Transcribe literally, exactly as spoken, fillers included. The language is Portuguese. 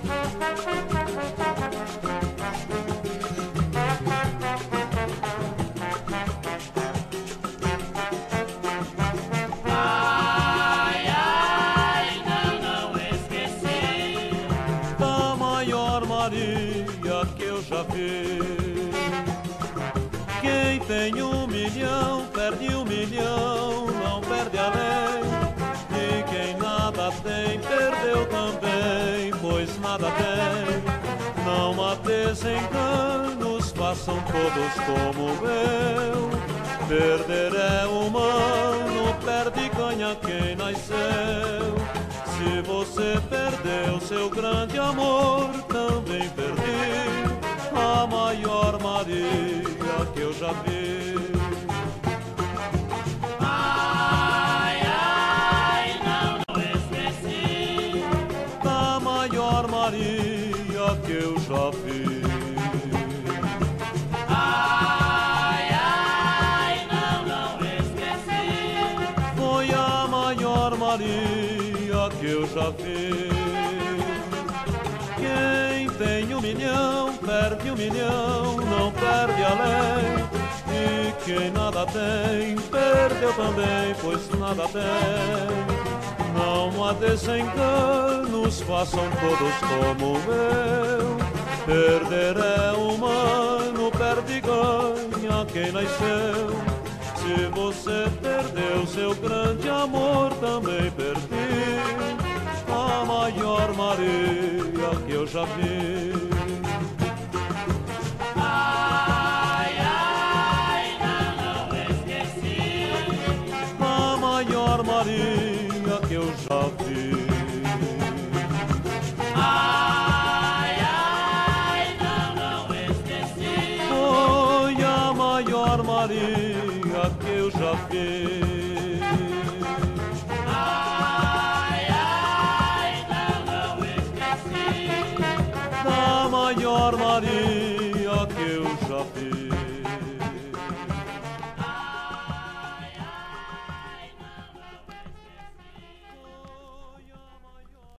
Ai, ai, não, não esqueci da maior Maria que eu já vi. Quem tem um milhão perde um milhão, não perde a lei. E quem nada tem perdeu também, pois nada tem. Não há desenganos, façam todos como eu. Perder é humano, perde e ganha quem nasceu. Se você perdeu seu grande amor, também perdi a maior Maria que eu já vi. Ai, ai, não, não esqueci Da maior Maria que eu já vi. Ai, ai, não, não esqueci Foi a maior Maria que eu já vi. Quem tem um milhão perde um milhão, não perde a lei. E quem nada tem perdeu também, pois nada tem. Não há desenganos, façam todos como eu. Perder é humano, perde e ganha quem nasceu. Se você perdeu seu grande amor, também perdi a maior Maria que eu já vi. Ai, ai, não, não esqueci A maior Maria que eu já vi. Ai, ai, não, não esqueci Foi a maior Maria que eu já vi.